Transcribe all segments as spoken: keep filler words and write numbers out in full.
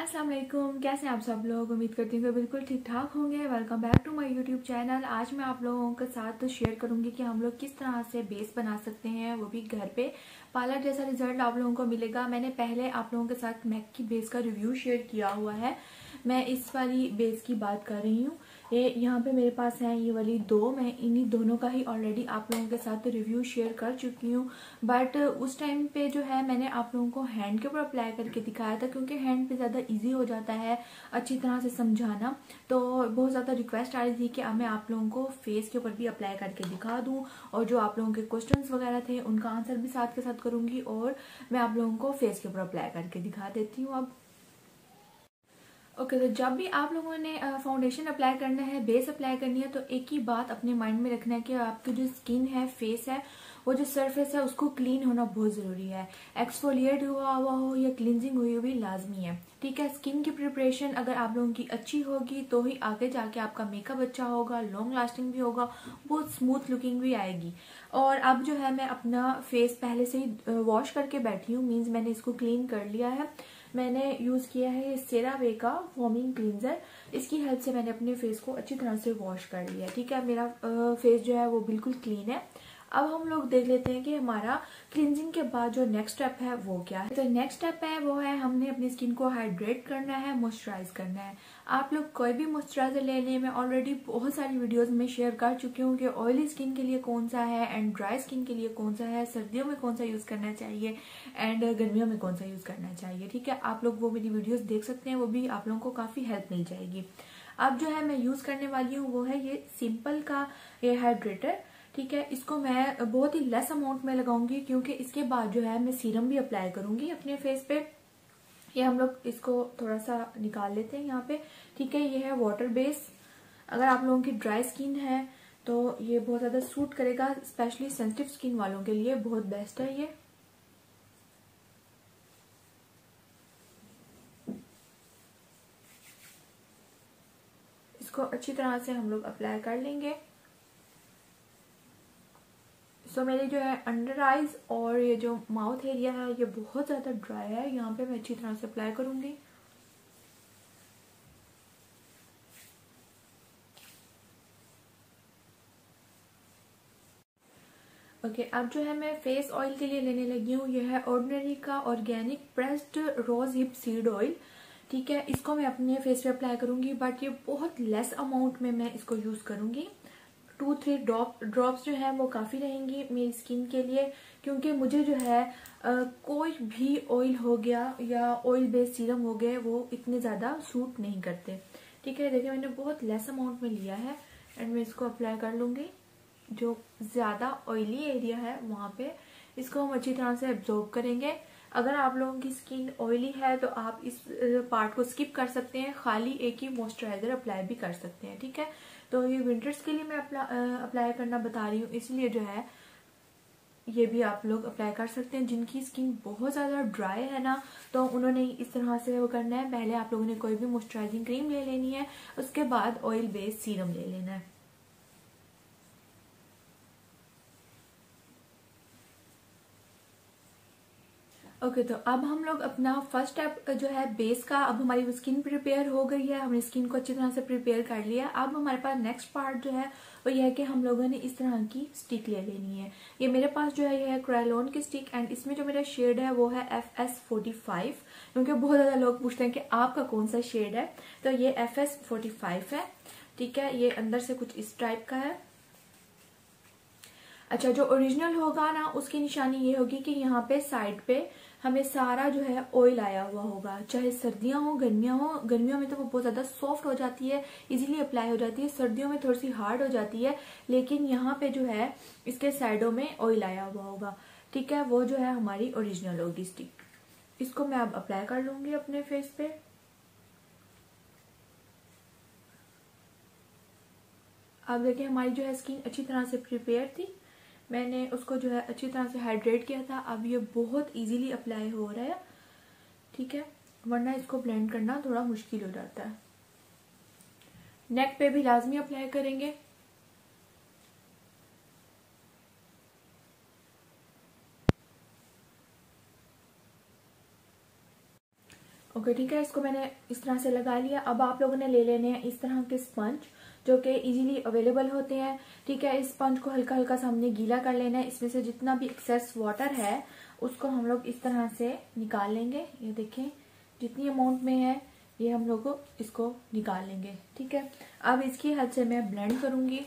अस्सलाम वालेकुम, कैसे हैं आप सब लोग। उम्मीद करती हूँ कि बिल्कुल ठीक ठाक होंगे। Welcome back to my YouTube channel. आज मैं आप लोगों के साथ शेयर करूंगी कि हम लोग किस तरह से बेस बना सकते हैं, वो भी घर पे। पार्लर जैसा रिजल्ट आप लोगों को मिलेगा। मैंने पहले आप लोगों के साथ मैक की बेस का रिव्यू शेयर किया हुआ है। मैं इस वाली बेस की बात कर रही हूँ। ये यहाँ पे मेरे पास है ये वाली दो, मैं इन्हीं दोनों का ही ऑलरेडी आप लोगों के साथ रिव्यू शेयर कर चुकी हूँ। बट उस टाइम पे जो है मैंने आप लोगों को हैंड के ऊपर अप्लाई करके दिखाया था, क्योंकि हैंड पे ज़्यादा इजी हो जाता है अच्छी तरह से समझाना। तो बहुत ज़्यादा रिक्वेस्ट आ रही थी कि मैं आप लोगों को फेस के ऊपर भी अप्लाई करके दिखा दूँ, और जो आप लोगों के क्वेश्चंस वगैरह थे उनका आंसर भी साथ के साथ करूँगी, और मैं आप लोगों को फेस के ऊपर अप्लाई करके दिखा देती हूँ। अब ओके okay, तो जब भी आप लोगों ने फाउंडेशन अप्लाई करना है, बेस अप्लाई करनी है, तो एक ही बात अपने माइंड में रखना है कि आपकी जो स्किन है, फेस है, वो जो सरफेस है उसको क्लीन होना बहुत ज़रूरी है। एक्सफोलिएट हुआ हुआ हो या क्लिनजिंग हुई हुई लाजमी है। ठीक है, स्किन की प्रिपरेशन अगर आप लोगों की अच्छी होगी तो ही आगे जाके आपका मेकअप अच्छा होगा, लॉन्ग लास्टिंग भी होगा, बहुत स्मूथ लुकिंग भी आएगी। और अब जो है मैं अपना फेस पहले से ही वॉश करके बैठी हूँ, मीन्स मैंने इसको क्लीन कर लिया है। मैंने यूज़ किया है ये सेरावे का फोमिंग क्लींजर। इसकी हेल्प से मैंने अपने फेस को अच्छी तरह से वॉश कर लिया। ठीक है, मेरा फेस जो है वो बिल्कुल क्लीन है। अब हम लोग देख लेते हैं कि हमारा क्लींजिंग के बाद जो नेक्स्ट स्टेप है वो क्या है। तो नेक्स्ट स्टेप है वो है हमने अपनी स्किन को हाइड्रेट करना है, मॉइस्चराइज करना है। आप लोग कोई भी मॉइस्चराइजर ले लें, मैं ऑलरेडी बहुत सारी वीडियोस में शेयर कर चुकी हूँ कि ऑयली स्किन के लिए कौन सा है एंड ड्राई स्किन के लिए कौन सा है, सर्दियों में कौन सा यूज करना चाहिए एंड गर्मियों में कौन सा यूज करना चाहिए। ठीक है, आप लोग वो मेरी वीडियोस देख सकते हैं, वो भी आप लोगों को काफी हेल्प मिल जाएगी। अब जो है मैं यूज करने वाली हूँ वो है ये सिंपल का ये हाइड्रेटर। ठीक है, इसको मैं बहुत ही लेस अमाउंट में लगाऊंगी, क्योंकि इसके बाद जो है मैं सीरम भी अप्लाई करूंगी अपने फेस पे। ये हम लोग इसको थोड़ा सा निकाल लेते हैं यहाँ पे। ठीक है, ये है वाटर बेस। अगर आप लोगों की ड्राई स्किन है तो ये बहुत ज्यादा सूट करेगा, स्पेशली सेंसिटिव स्किन वालों के लिए बहुत बेस्ट है ये। इसको अच्छी तरह से हम लोग अप्लाई कर लेंगे। सो so, मेरे जो है अंडर आईज और ये जो माउथ एरिया है ये बहुत ज़्यादा ड्राई है, यहाँ पे मैं अच्छी तरह से अप्लाई करूंगी। ओके okay, अब जो है मैं फेस ऑयल के लिए लेने लगी हूँ। ये है ऑर्डिनरी का organic pressed rose hip seed oil. ठीक है, इसको मैं अपने फेस पे अप्लाई करूंगी, बट ये बहुत लेस अमाउंट में मैं इसको यूज़ करूंगी। टू थ्री ड्रॉप ड्रॉप्स जो है वो काफ़ी रहेंगी मेरी स्किन के लिए, क्योंकि मुझे जो है आ, कोई भी ऑयल हो गया या ऑयल बेस्ड सीरम हो गए वो इतने ज़्यादा सूट नहीं करते। ठीक है, देखिए मैंने बहुत लेस अमाउंट में लिया है एंड मैं इसको अप्लाई कर लूँगी। जो ज़्यादा ऑयली एरिया है वहाँ पे इसको हम अच्छी तरह से एब्जॉर्ब करेंगे। अगर आप लोगों की स्किन ऑयली है तो आप इस पार्ट को स्किप कर सकते हैं, खाली एक ही मॉइस्चराइजर अप्लाई भी कर सकते हैं। ठीक है, तो ये विंटर्स के लिए मैं अप्लाई करना बता रही हूँ, इसलिए जो है ये भी आप लोग अप्लाई कर सकते हैं। जिनकी स्किन बहुत ज़्यादा ड्राई है ना, तो उन्होंने इस तरह से वो करना है। पहले आप लोगों ने कोई भी मॉइस्चराइजिंग क्रीम ले लेनी है, उसके बाद ऑयल बेस्ड सीरम ले लेना है। ओके okay, तो अब हम लोग अपना फर्स्ट स्टेप जो है बेस का, अब हमारी स्किन प्रिपेयर हो गई है, हमने स्किन को अच्छी तरह से प्रिपेयर कर लिया। अब हमारे पास नेक्स्ट पार्ट जो है वो ये है कि हम लोगों ने इस तरह की स्टिक ले लेनी है। ये मेरे पास जो है ये है क्रायोलॉन की स्टिक, एंड इसमें जो मेरा शेड है वो है एफ एस फोर्टी फाइव, क्योंकि बहुत ज़्यादा लोग पूछते हैं कि आपका कौन सा शेड है, तो ये एफ एस फोर्टी फाइव है। ठीक है, ये अंदर से कुछ इस टाइप का है। अच्छा, जो ओरिजिनल होगा ना उसकी निशानी ये होगी कि यहाँ पे साइड पे हमें सारा जो है ऑयल आया हुआ होगा, चाहे सर्दियां हो गर्मियां हो। गर्मियों में तो वो बहुत ज्यादा सॉफ्ट हो जाती है, इजीली अप्लाई हो जाती है, सर्दियों में थोड़ी सी हार्ड हो जाती है, लेकिन यहाँ पे जो है इसके साइडों में ऑयल आया हुआ होगा। ठीक है, वो जो है हमारी ओरिजिनल होगी स्टिक। इसको मैं अब अप्लाई कर लूंगी अपने फेस पे। अब देखिए हमारी जो है स्किन अच्छी तरह से प्रिपेयर थी, मैंने उसको जो है अच्छी तरह से हाइड्रेट किया था। अब ये बहुत इजीली अप्लाई हो रहा है। ठीक है, वरना इसको ब्लेंड करना थोड़ा मुश्किल हो जाता है। नेक पे भी लाजमी अप्लाई करेंगे। ओके ठीक है, इसको मैंने इस तरह से लगा लिया। अब आप लोगों ने ले लेने हैं इस तरह के स्पंज जो कि इजीली अवेलेबल होते हैं। ठीक है, इस स्पंज को हल्का हल्का सा हमने गीला कर लेना है। इसमें से जितना भी एक्सेस वाटर है उसको हम लोग इस तरह से निकाल लेंगे। ये देखें जितनी अमाउंट में है ये हम लोग को इसको निकाल लेंगे। ठीक है, अब इसकी हेल्प से मैं ब्लेंड करूंगी।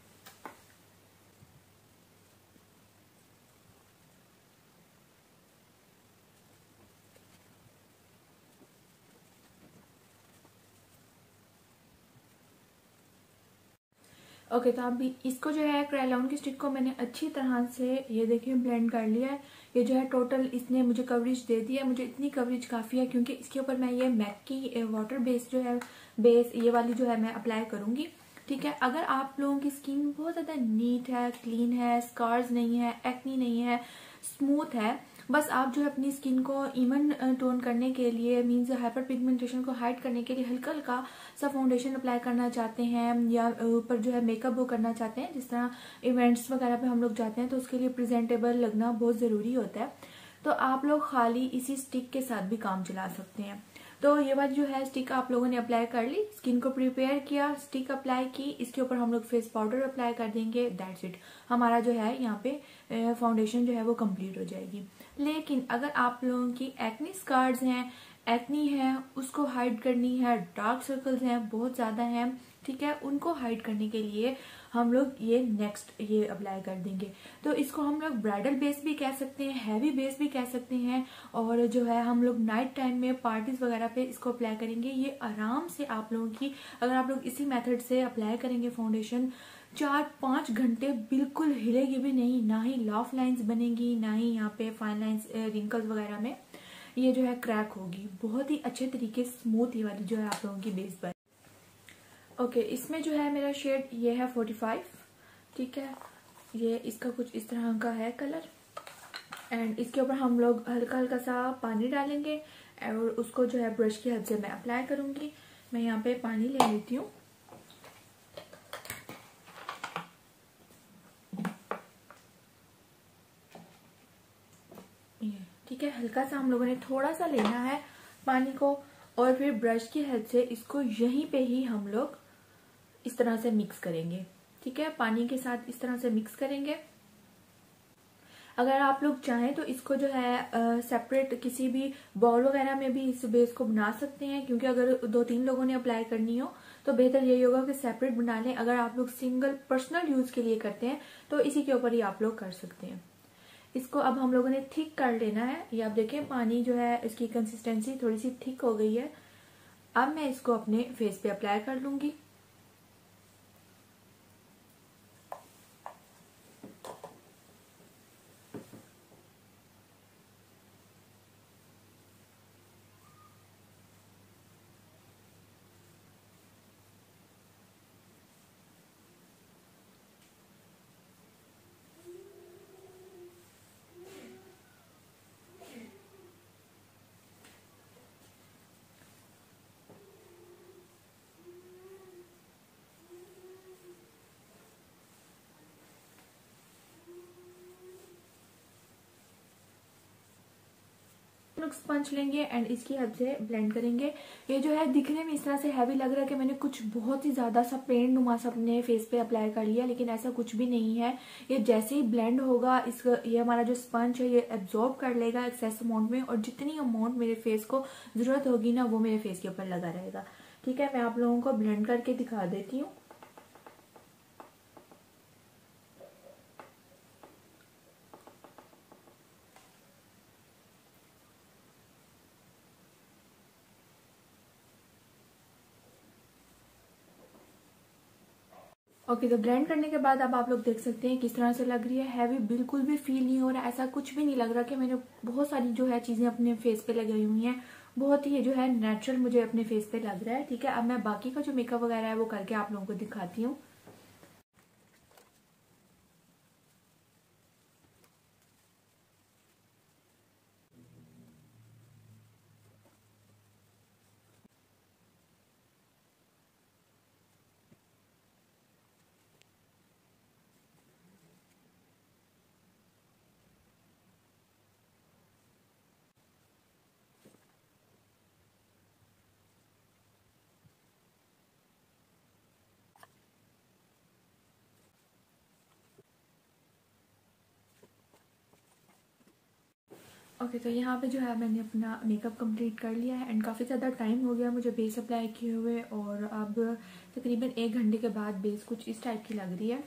ओके okay, तो अभी इसको जो है क्रायलॉन की स्टिक को मैंने अच्छी तरह से ये देखिए ब्लेंड कर लिया है। ये जो है टोटल इसने मुझे कवरेज दे दी है। मुझे इतनी कवरेज काफ़ी है क्योंकि इसके ऊपर मैं ये मैक की वाटर बेस जो है बेस ये वाली जो है मैं अप्लाई करूंगी। ठीक है, अगर आप लोगों की स्किन बहुत ज़्यादा नीट है, क्लीन है, स्कार्स नहीं है, एक्नी नहीं है, स्मूथ है, बस आप जो है अपनी स्किन को इवन टोन करने के लिए मीन्स हाइपर पिगमेंटेशन को हाइड करने के लिए हल्का हल्का सा फाउंडेशन अप्लाई करना चाहते हैं या ऊपर जो है मेकअप वो करना चाहते हैं, जिस तरह इवेंट्स वगैरह पे हम लोग जाते हैं तो उसके लिए प्रेजेंटेबल लगना बहुत ज़रूरी होता है, तो आप लोग खाली इसी स्टिक के साथ भी काम चला सकते हैं। तो ये वाली जो है स्टिक आप लोगों ने अप्लाई कर ली, स्किन को प्रिपेयर किया, स्टिक अप्लाई की, इसके ऊपर हम लोग फेस पाउडर अप्लाई कर देंगे। दैट्स इट, हमारा जो है यहाँ पे फाउंडेशन जो है वो कंप्लीट हो जाएगी। लेकिन अगर आप लोगों की एक्नी स्कार्स हैं, एक्नी है उसको हाइड करनी है, डार्क सर्कल्स हैं बहुत ज़्यादा हैं, ठीक है, उनको हाइड करने के लिए हम लोग ये नेक्स्ट ये अप्लाई कर देंगे। तो इसको हम लोग ब्राइडल बेस भी कह सकते हैं, हैवी बेस भी कह सकते हैं, और जो है हम लोग नाइट टाइम में पार्टीज वगैरह पे इसको अप्लाई करेंगे। ये आराम से आप लोगों की, अगर आप लोग इसी मेथड से अप्लाई करेंगे फाउंडेशन, चार पाँच घंटे बिल्कुल हिलेगी भी नहीं, ना ही लॉफ लाइंस बनेगी, ना ही यहाँ पे फाइन लाइंस रिंकल्स वगैरह में ये जो है क्रैक होगी। बहुत ही अच्छे तरीके स्मूथ ये वाली जो है आप लोगों की बेस बन। ओके okay, इसमें जो है मेरा शेड ये है फोर्टी फाइव। ठीक है, ये इसका कुछ इस तरह का है कलर, एंड इसके ऊपर हम लोग हल्का हल्का सा पानी डालेंगे और उसको जो है ब्रश की हेल्प से मैं अप्लाई करूंगी। मैं यहाँ पे पानी ले लेती हूँ। ठीक है, हल्का सा हम लोगों ने थोड़ा सा लेना है पानी को, और फिर ब्रश की हेल्प से इसको यहीं पे ही हम लोग इस तरह से मिक्स करेंगे। ठीक है, पानी के साथ इस तरह से मिक्स करेंगे। अगर आप लोग चाहें तो इसको जो है सेपरेट किसी भी बाउल वगैरह में भी इस बेस को बना सकते हैं, क्योंकि अगर दो तीन लोगों ने अप्लाई करनी हो तो बेहतर यही होगा कि सेपरेट बना लें। अगर आप लोग सिंगल पर्सनल यूज के लिए करते हैं तो इसी के ऊपर ही आप लोग कर सकते हैं। इसको अब हम लोगों ने थिक कर लेना है। ये आप देखें पानी जो है इसकी कंसिस्टेंसी थोड़ी सी थिक हो गई है। अब मैं इसको अपने फेस पे अप्लाई कर लूंगी। स्पंज लेंगे एंड इसकी हेल्प से ब्लेंड करेंगे। ये जो है दिखने में इस तरह से हैवी लग रहा है कि मैंने कुछ बहुत ही ज्यादा सा पेंट नुमा सा अपने फेस पे अप्लाई कर लिया, लेकिन ऐसा कुछ भी नहीं है। ये जैसे ही ब्लेंड होगा इसका ये हमारा जो स्पंज है ये एब्जॉर्ब कर लेगा एक्सेस अमाउंट में, और जितनी अमाउंट मेरे फेस को जरूरत होगी ना वो मेरे फेस के ऊपर लगा रहेगा। ठीक है, मैं आप लोगों को ब्लेंड करके दिखा देती हूँ। ओके okay, तो ब्लेंड करने के बाद अब आप लोग देख सकते हैं किस तरह से लग रही है। हैवी बिल्कुल भी फील नहीं हो रहा, ऐसा कुछ भी नहीं लग रहा कि मैंने बहुत सारी जो है चीजें अपने फेस पे लगाई हुई हैं। बहुत ही जो है नेचुरल मुझे अपने फेस पे लग रहा है। ठीक है, अब मैं बाकी का जो मेकअप वगैरह है वो करके आप लोगों को दिखाती हूँ। ओके okay, तो यहाँ पे जो है मैंने अपना मेकअप कंप्लीट कर लिया है एंड काफ़ी ज़्यादा टाइम हो गया मुझे बेस अप्लाई किए हुए, और अब तकरीबन एक घंटे के बाद बेस कुछ इस टाइप की लग रही है।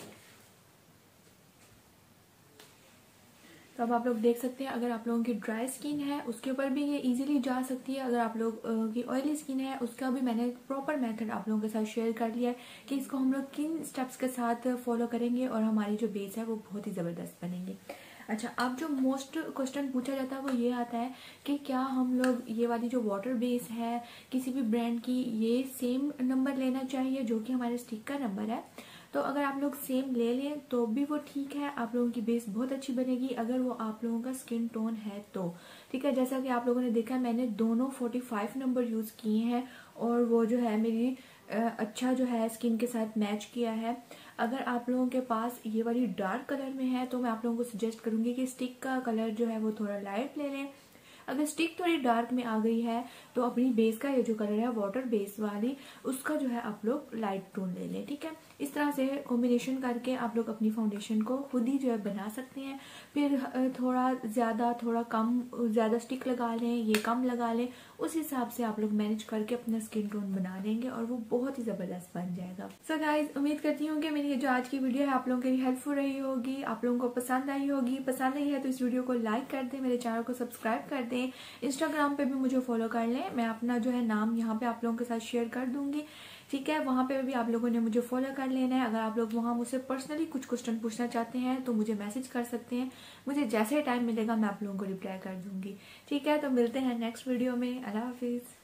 तो अब आप लोग देख सकते हैं, अगर आप लोगों की ड्राई स्किन है उसके ऊपर भी ये इजीली जा सकती है, अगर आप लोग की ऑयली स्किन है उसका भी मैंने प्रॉपर मेथड आप लोगों के साथ शेयर कर लिया है कि इसको हम लोग किन स्टेप्स के साथ फॉलो करेंगे और हमारी जो बेस है वो बहुत ही ज़बरदस्त बनेंगी। अच्छा, अब जो मोस्ट क्वेश्चन पूछा जाता है वो ये आता है कि क्या हम लोग ये वाली जो वाटर बेस है किसी भी ब्रांड की ये सेम नंबर लेना चाहिए जो कि हमारे स्टिक का नंबर है। तो अगर आप लोग सेम ले लें तो भी वो ठीक है, आप लोगों की बेस बहुत अच्छी बनेगी अगर वो आप लोगों का स्किन टोन है तो ठीक है। जैसा कि आप लोगों ने देखा मैंने दोनों पैंतालीस नंबर यूज़ किए हैं और वो जो है मेरी अच्छा जो है स्किन के साथ मैच किया है। अगर आप लोगों के पास ये वाली डार्क कलर में है तो मैं आप लोगों को सजेस्ट करूंगी कि स्टिक का कलर जो है वो थोड़ा लाइट ले लें। अगर स्टिक थोड़ी डार्क में आ गई है तो अपनी बेस का ये जो कलर है वाटर बेस वाली उसका जो है आप लोग लाइट टोन ले लें, ठीक है। इस तरह से कॉम्बिनेशन करके आप लोग अपनी फाउंडेशन को खुद ही जो है बना सकते हैं। फिर थोड़ा ज़्यादा थोड़ा कम, ज़्यादा स्टिक लगा लें, ये कम लगा लें, उस हिसाब से आप लोग मैनेज करके अपना स्किन टोन बना लेंगे और वो बहुत ही ज़बरदस्त बन जाएगा। सो so गाइज, उम्मीद करती हूँ कि मेरी जो आज की वीडियो है आप लोगों के लिए हेल्पफुल रही होगी, आप लोगों को पसंद आई होगी। पसंद आई है तो इस वीडियो को लाइक कर दें, मेरे चैनल को सब्सक्राइब कर दें, इंस्टाग्राम पे भी मुझे फॉलो कर लें, मैं अपना जो है नाम यहाँ पे आप लोगों के साथ शेयर कर दूंगी, ठीक है। वहाँ पे भी आप लोगों ने मुझे फॉलो कर लेना है। अगर आप लोग वहाँ मुझसे पर्सनली कुछ क्वेश्चन पूछना चाहते हैं तो मुझे मैसेज कर सकते हैं, मुझे जैसे टाइम मिलेगा मैं आप लोगों को रिप्लाई कर दूंगी, ठीक है। तो मिलते हैं नेक्स्ट वीडियो में। अल्लाह हाफिज़।